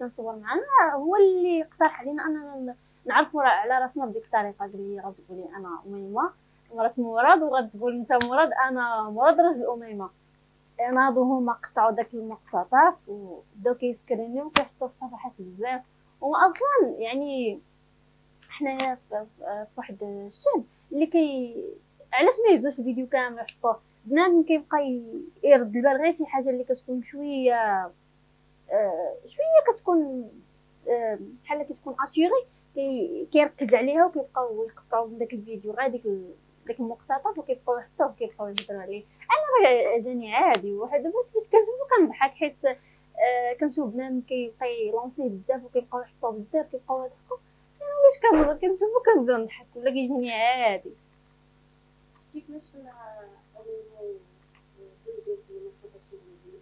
نصور معنا، هو اللي اقترح علينا اننا نعرفوا على راسنا بديك الطريقه. قال لي غتقولي انا اميمه مرات مراد، وغتقول انت مراد انا مراد راجل اميمه. ناضوا هما قطعوا داك المقتطف وبداو كيسكرينيو وكيحطوا في صفحات بزاف. هما اصلا يعني حنايا في واحد الشاب اللي علاش ما يهزوش الفيديو كامل يحطوه؟ بنادم كيبقى يرد البال غير شي حاجه اللي كتكون شويه شويه كتكون بحال كتكون اتيغي، كيركز عليها وكيبقاو يقطعوا من داك الفيديو غير داك المقتطف وكيبقاو يحطوه وكيبقاو يهضروا عليه. انا راه جاني عادي، واحد دابا كيفاش كنشوفو كنضحك حيت كنشوف بنادم كيبقى يلونسيه بزاف وكيبقاو يحطوه بزاف كيبقاو يضحكوا. انا علاش كنشوفو كنبدا نضحك ولا كيجيني عادي. كيفاش مع زوجتي ما خاطرش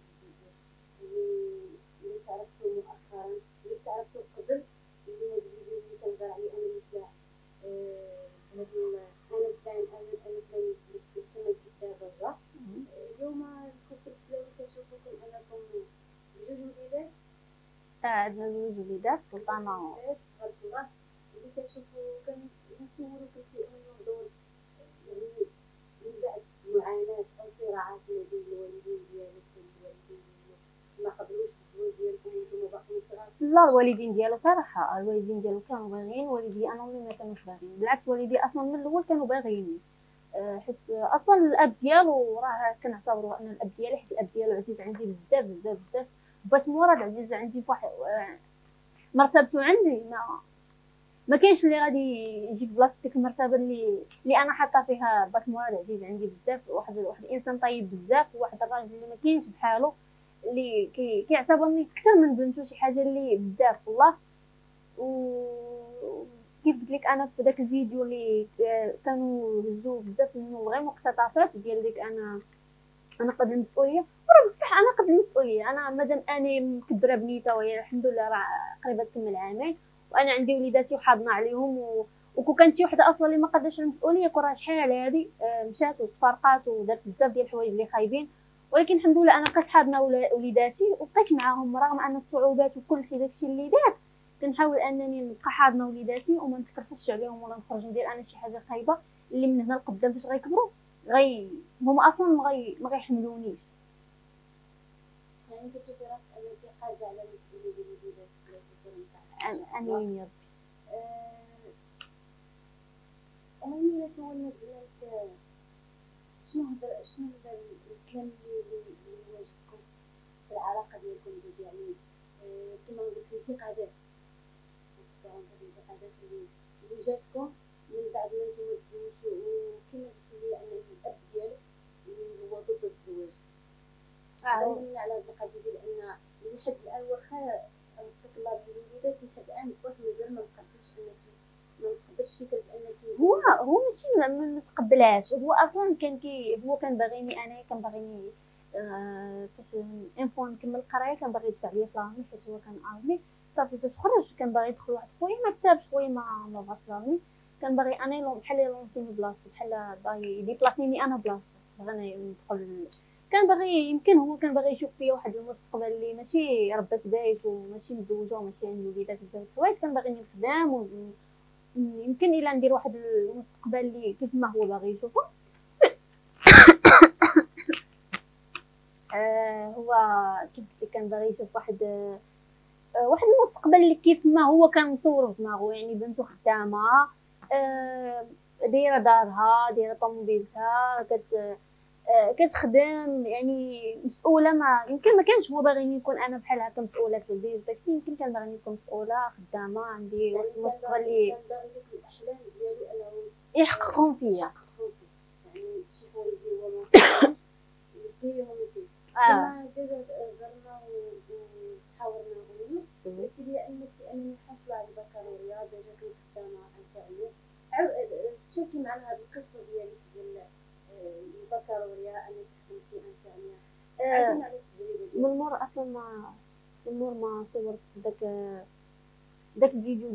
اللي تعرفتو مؤخرا اللي تعرفتو قبل اللي هاد الفيديو اللي كنهضر عليه انا مثل هاد انا فلان انا فلان كما قلت دابا اليوم الكفر السلاوي كنشوفوكم انكم بجوج وليدات. عندنا زوج وليدات سلطانه تبارك الله. اللي كنشوفو كنصورو كنتي من دور يعني من بعد معاناة أو صراعات ما بين الوالدين ديالك والوالدين ما قبلوش بالزواج ديالكم وانتم باقيين صغار. لا الوالدين ديالو صراحه الوالدين ديالو كانوا باغيين، والدي انا اللي ما كانوش باغيين. بالعكس والدي اصلا من الاول كانوا باغيين، حيت اصلا الاب ديالو راه كنعتبروه ان الاب ديالي، حيت الاب ديالو عزيز عندي بزاف بزاف بزاف. بات مراد عزيز عندي فواحد مرتبته عندي ما كاينش اللي غادي يجي في بلاصه ديك المرتبه اللي انا حاطه فيها. بات مراد عزيز عندي بزاف، واحد الانسان طيب بزاف، واحد الراجل اللي ما كاينش بحاله، اللي كيعتبرني اكثر من بنته، شي حاجه اللي بزاف والله. وكيف قلت لك انا في داك الفيديو اللي كانوا هزوا بزاف منه غير مقتطفات ديال ديك انا قد المسؤوليه. وراه بصح انا قد المسؤوليه، انا مادام اني مكبره بنيته وهي الحمد لله راه قريبه تكمل عامين، وانا عندي وليداتي وحاضنه عليهم وكون كانت شي وحده اصلا اللي ما قداش المسؤوليه كون راه شحال هادي مشات وتفرقات ودارت بزاف ديال الحوايج اللي خايبين. ولكن الحمد لله انا بقيت حاضنه وليداتي وبقيت معاهم رغم ان الصعوبات وكل شيء داكشي اللي دار. كنحاول انني نبقى حاضنه وليداتي وما نتكرفسش عليهم ولا نخرج ندير انا شي حاجه خايبه اللي من هنا لقدام فاش غيكبروا هما اصلا ما غيحملونيش. يعني كتشوفي راسك انك قادره على المسؤوليه ديال وليداتك. امين يا ربي. المهم الا سولنا بنات شنو هذا الكلام اللي واجهكم في العلاقه ديالكم بجوج، يعني كما قلت الانتقادات اللي جاتكم من بعد ما نتوما تزوجتوا، وكما قلتي لي ان الاب ديالك اللي هو ضد الزواج. هضرينا على هاد القضيه ديال ان لحد الان واخا رزقك الله بالوليدات لحد الان واخا مازال ما مقبلش انك ما تقبلش فكره انك هو ماشي ما تقبلهاش. هو اصلا هو كان باغيني انا كان باغيني فاش انفو نكمل القرايه كان باغي يدفع ليا فلارمي حيت هو كان ارمي. صافي فاش خرج كان باغي يدخل واحد خويا ما كتبش خويا ما بغاش لارمي، كان باغي انا بحال يلونسيني بلاصتو بحال باغي يديبلاصيني انا بلاصتو بغينا ندخل. كان باغي يمكن هو كان باغي يشوف فيا واحد المستقبل اللي ماشي ربات بيت وماشي مزوجه وماشي عندي وليدات بزاف الحوايج. كان باغيني نخدم يمكن الا ندير واحد المستقبل اللي كيف ما هو باغي يشوفه. هو كيف كان باغي يشوف واحد المستقبل اللي كيف ما هو كان مصور في دماغه، يعني بنته خدامه دايره دارها دايره طوموبيلتها كتخدم يعني مسؤوله. ما يمكن ما كانش هو باغي يكون انا بحال هكا مسؤوله في البيت وداكشي، يمكن كان باغي نكون مسؤوله خدامه عندي واحد المستقبل اللي الاحلام ديالو انه يحققهم فيا. يعني شي حوايج اللي هو ما يديرهم انت كما ديجا هضرنا وتحاورنا عنه. قلتي لي انني حاصله على البكالوريا ديجا كنت خدامه انفعاليه. تشاركي معنا هذه القصه ديال البكالوريا انك خدمتي انفعاليه. عرفينا على التجربه ديالك. من مور اصلا ما صورت داك الفيديو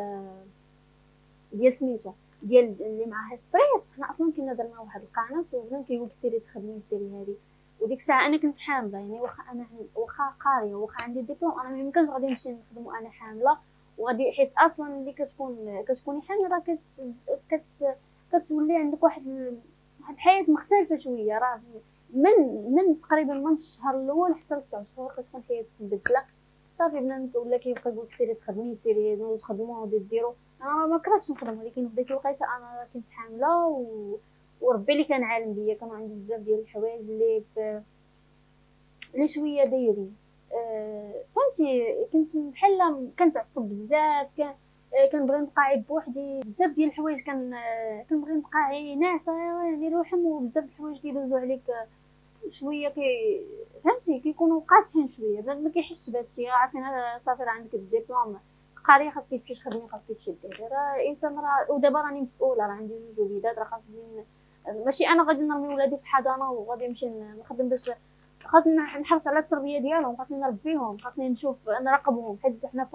ديال سميتو ديال اللي معاه ستريس. حنا اصلا كنا درنا واحد القناه وبنان كيقول لك سيري تخدمي سيري هذه وديك الساعه انا كنت حامله، يعني واخا قاريه واخا عندي ديبلوم، انا ما يمكنش غادي نمشي نخدم وانا حامله. وغادي حيت اصلا اللي كتكوني حامله راه كتولي عندك واحد الحياه مختلفه شويه. راه من تقريبا من الشهر الاول حتى ل9 شهور كتكون حياتك مبدله. صافي بنادم ولا كيبقى يقول لك سيري تخدمي، سيري تخدموا وديروا. انا ما كرهتش نخدم، ولكن في ديك الوقيته انا كنت حامله وربي اللي كان عالم بيا. كانوا عندي بزاف ديال الحوايج اللي شويه دايرين. فهمتي، كنت بحال كنتعصب بزاف. كنبغي نبقى عيب بوحدي. بزاف ديال الحوايج كنبغي نبقى ناعسه يعني لوحم، وبزاف الحوايج كيدوزو عليك شويه فهمتي كيكونوا قاصحين شويه. بنادم ما كيحسش بهادشي. عارفين صافي راه عندك الدبلوم قاريه، خاصك تمشي تخدمي، خاصك تمشي ديري. راه الانسان ودابا راني مسؤوله، راه عندي 2 وليدات. راه خاصني ماشي انا غادي نرمي ولادي في الحضانه وغادي نمشي نخدم باش خاصني نحرص على التربيه ديالهم، خاصني نربيهم، خاصني نشوف نراقبهم. حيت حنا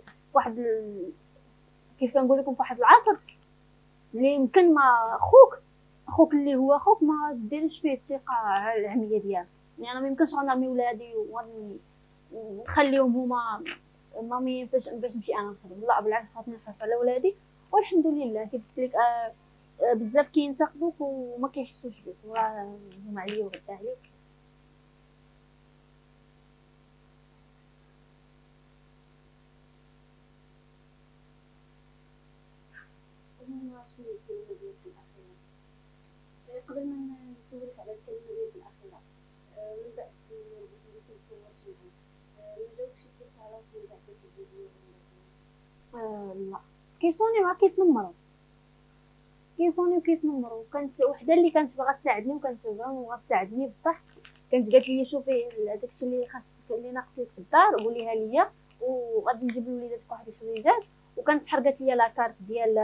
كيف كنقول لكم في واحد العصر اللي يمكن ما اخوك اللي هو اخوك ما ديريش فيه الثقه على العميه ديالك. يعني انا ما يمكنش غنرمي ولادي ونخليهم هما ما باش نمشي انا نخدم. لا بالعكس، خاصني نحرص على ولادي. والحمد لله كيف قلت لك بزاف كينتقدوك وما كيحسوش بك، وراه هما عليا وغدا عليك. شنو الكلمه ديالك الاخيره؟ قبل ما نسولك على الكلمه ديالك الاخيره، من بعد الفيديو اللي كنت صورت معاه ما جاوبكش اتصالات من بعد داك الفيديو؟ لا كيصوني ما كيتنمروا. كانت وحده اللي كانت باغا تساعدني وكانت باغا تساعدني بصح، كانت قالت لي شوفي داكشي اللي خاصك اللي ناقص لك في الدار قوليها ليا وغادي نجيب لوليداتك واحد الحويجات. وكانت حرقت ليا لاكارت ديال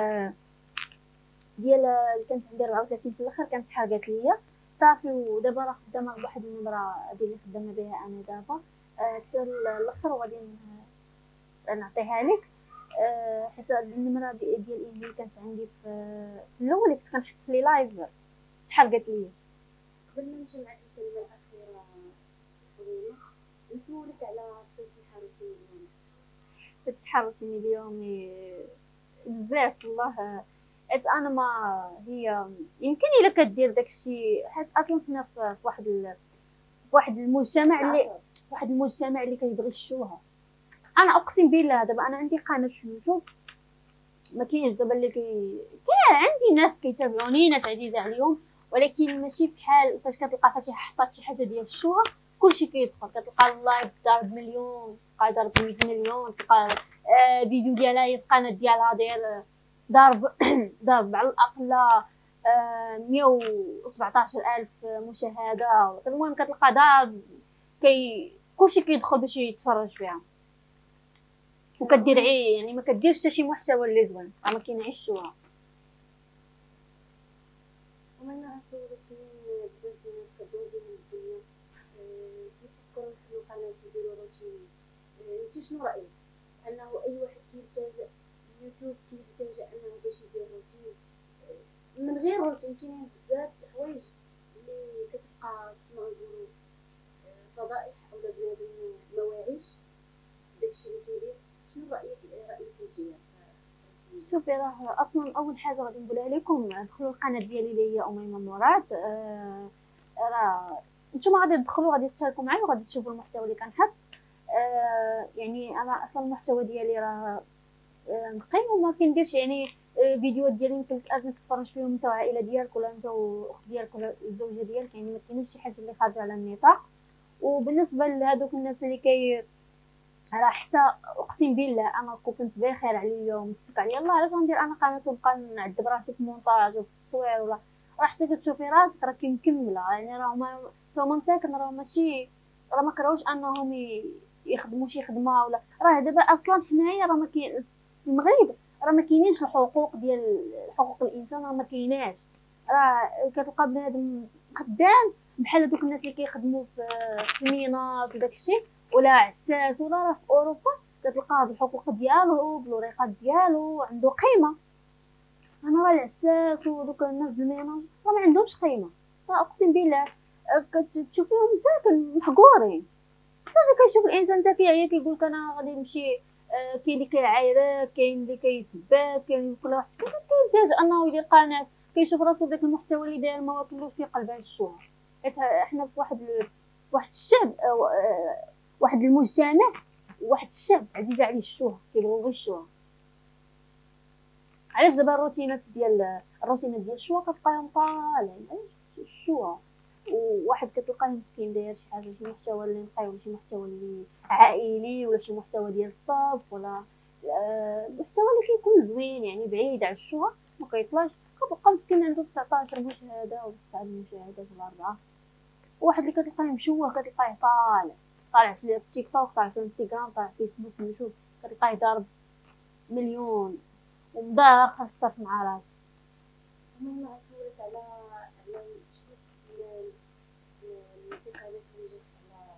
اللي كانت عندي 34 في الاخر، كانت حرقت ليا صافي. ودابا راه خدامه بواحد النمره هذه اللي خدامه بها انا دابا حتى الاخر، وغادي نعطيها لك. حيت النمره ديال الايميل كانت عندي في الاول كنت كنحط في لي لايف تحرقت ليا. قبل ما نمشي معك الكلمه الاخيره فريمه، نسولك على فتح روتيني اليومي بزاف والله. اش انا ما هي يمكن الا كدير داكشي، حيت اصلا حنا في واحد المجتمع اللي كيبغي الشوهه. انا اقسم بالله دابا انا عندي قناه في يوتيوب، ما كاينش دابا اللي كاين عندي ناس كيتابعوني، ناس عزيزه عليهم، ولكن ماشي بحال فاش كتلقى فاتحه حطات شي حاجه ديال الشوهه كلشي كيدخل. كتلقى اللايف ضارب مليون، تلقى ضارب 100 مليون، تلقى فيديو ديالها هي القناه ديالها داير ضرب على الاقل 117,000 مشاهده. المهم كتلقى ضارب كلشي كيدخل باش يتفرج فيها، وكدير يعني ما كديرش حتى شي محتوى اللي زوين، راه ما كينعيشوها. ومن نسولك كاين بزاف ديال الناس كدور بهم الدنيا كيفكروا يحلوا قناه يديروا روتين. انت شنو رايك انه اي واحد كيلتجئ اليوتيوب كيلتجئ انه باش يدير روتين؟ من غير روتين كاينين بزاف د الحوايج اللي كتبقى كما نقولوا فضائح اولا بنادم ما واعيش داكشي اللي كيدير. شنو رايك انت؟ شوفي راه اصلا اول حاجه غادي نقولها لكم، دخلوا القناه ديالي اللي هي اميمه مراد. راه نتوما غادي تدخلوا غادي تشاركوا معايا وغادي تشوفوا المحتوى اللي كنحط. يعني انا اصلا المحتوى ديالي راه نقي وما كنديرش يعني فيديوهات ديالي يمكن لك انك تتفرج فيهم انت والعائله ديالك ولا انت واخت ديالك ولا الزوجه ديالك، يعني ما كاينش شي حاجه اللي خارجه على النطاق. وبالنسبه لهذوك الناس اللي راه حتى اقسم بالله انا كنت بخير على اليوم مسك عليا الله، علاش غندير انا قناه ونبقى نعذب راسي في المونتاج وفي التصوير ولا راه حتى كتشوفي راسك راكي مكمله. يعني راه هما مساكن، راه ماشي راه ما كرهوش انهم يخدموا شي خدمه ولا راه دابا اصلا حنايا راه ما كاين في المغرب راه ما كاينينش الحقوق ديال حقوق الانسان، راه ما كايناش. راه كتلقى بنادم خدام بحال دوك الناس اللي كيخدموا في الميناء وداكشي ولا عساس ولا راه في اوروبا كتلقاه بالحقوق ديالو بالوريقات ديالو عنده قيمه. انا راه العساس ودوك الناس الميناج راه ما عندهمش قيمه. اقسم بالله كتشوفيهم ساكن محقورين صافي. كيشوف الانسان حتى كيعيا كيقول لك انا غادي نمشي. كاين اللي كيعايرك، كاين اللي كيسبك، كاين كل واحد كينتاج انه يدير قناه، كيشوف راسو داك المحتوى اللي داير ما واكلوش كيقلب على الشهره. حيت حنا في واحد الشعب، واحد المجتمع، واحد الشعب عزيزه عليه الشهره، كيبغيو غير الشهره. علاش دابا الروتينات ديال الشوا كتلقاهم طالعين؟ علاش الشوا؟ وواحد كتلقاه مسكين داير شي حاجه، شي محتوى اللي نقي، ولا شي محتوى اللي عائلي، ولا شي محتوى ديال الطبخ، ولا المحتوى اللي كيكون زوين يعني بعيد على الشهره ما كيطلعش. كتلقى مسكين عنده 19 مشاهده ولا 9 مشاهدات ولا 4. واحد اللي كتلقاه مشوه كتلقاه طالع في التيك توك، طالع في الانستغرام، طالع في فيسبوك، يوتيوب، كتلقاه ضارب مليون ومدار خاصة مع راسو. المهم غنسولك على شنو الانتقادات اللي جات على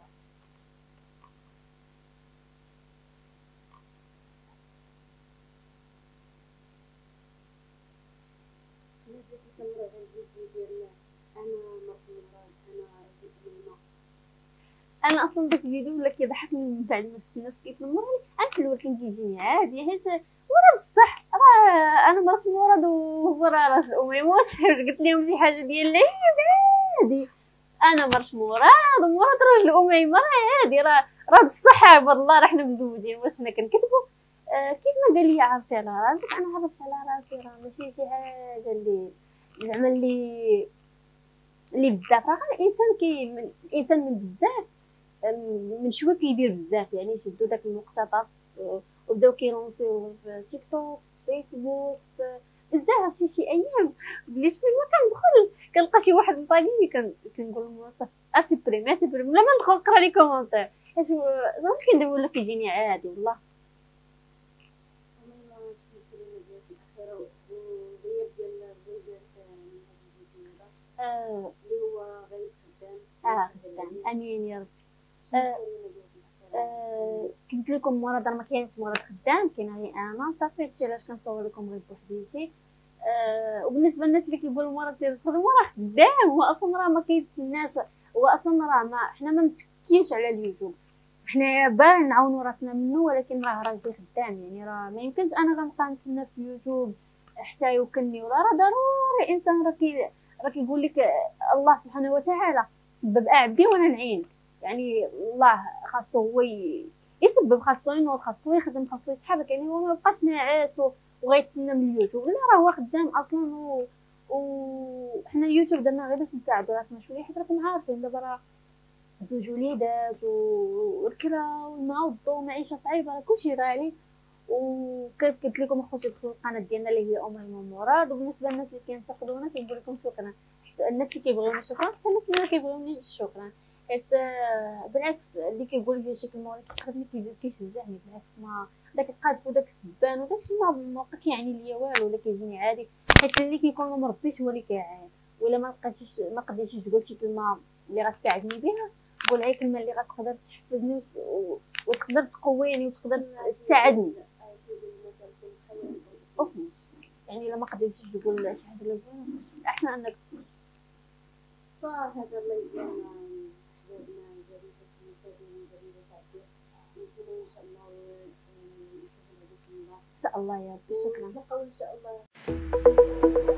الناس اللي كيتنمروا على الفيديو ديالنا. انا مرت مراد، انا راجل اميمه. انا اصلا داك الفيديو ولا كيضحكني من بعد ما شفت الناس كيتنمروا عليه. انا في الاول كان كيجيني عادي، حيت وراه بصح راه انا مرات مراد وهو راه راجل اميمه. قلت لهم شي حاجه ديال العيب عادي. انا مرت مراد ومراد راجل اميمه راه عادي، راه بصح عباد الله راه حنا مزوجين. واش حنا كنكذبوا؟ كيف ما قال لي عرفي على راسك، انا عرفت على راسي. راه ماشي شي حاجه اللي زعما اللي بزاف. راه الانسان من بزاف، من شويه كيدير بزاف. يعني شدوا داك المقتطف وبداو كيلونسيو في تيك توك، فيسبوك، بزاف. شي ايام وليت فين ما كندخل كنلقى شي واحد مطاقيني، كنقول للموظف اسيبريمي لا ما ندخل نقرا لي كومونتير، حيت زعما كندير ولا كيجيني عادي والله. المهم شنو الكلمه ديالك الاخيره وغياب ديال الزوجات من هذا الفيديو هذا اللي هو غيب خدام. امين يا رب. شنو الكلمه ديالك الاخيره؟ قلت لكم مرض راه ما كاينش مرض خدام، كاين غير انا صافي. هادشي علاش كنصور لكم غير بوحديتي. وبالنسبه للناس اللي كيقولوا مرض ديال الخدمه راه خدام، هو اصلا راه ما كيتسناش. هو اصلا راه ما حنا ما متكينش على اليوتيوب، حنا باغيين نعاونوا راسنا منه، ولكن راه راجل خدام. يعني راه ما يمكنش انا غنبقى نتسنى في اليوتيوب حتى يوكلني، ولا راه ضروري انسان راه كيقول لك الله سبحانه وتعالى سبب عبدي وانا نعين. يعني الله خاصو هو يسبب، خاصو ينوض، خاصو يخدم، خاصو يتحرك. يعني هو ما بقاش ناعس وغيتسنى من اليوتيوب. لا راه هو خدام اصلا. وحنا اليوتيوب درنا غير باش نساعدوا راسنا شويه، حيت راكم عارفين دابا راه زوج وليدات والكرا والماء والضو، معيشه صعيبه، راه كلشي غالي. وكيف قلت لكم اخوتي دخلوا القناه ديالنا اللي هي اميمه مراد. وبالنسبه للناس اللي كينتقدونا كنقول لكم شكرا، حتى الناس اللي كيبغيوني شكرا، حتى الناس اللي ما كيبغيونيش شكرا. حيت بالعكس اللي كيقول لي شي كلمه ولا كيقربني كيزيد كيشجعني. بالعكس ما داك القذف وداك السبان وداك الشيء ما بقى كيعني ليا والو، ولا كيجيني عادي. حيت اللي كيكون ما مربيش هو اللي كيعاين. ولا ما قدرتيش تقول شي كلمه اللي غتساعدني بها، قول هي كلمه اللي غتقدر تحفزني وتقدر تقويني وتقدر تساعدني. وفهمت يعني الا ما قدرتيش تقول شي حاجه اللي زوينه احسن انك تسكت. فهذا الله يجزانا احبابنا جريده المتابعين من جريده تعبير. نتمنى ان شاء الله يسهل عليكم الله. ان شاء الله يا ربي. شكرا. نتلاقاو ان شاء الله.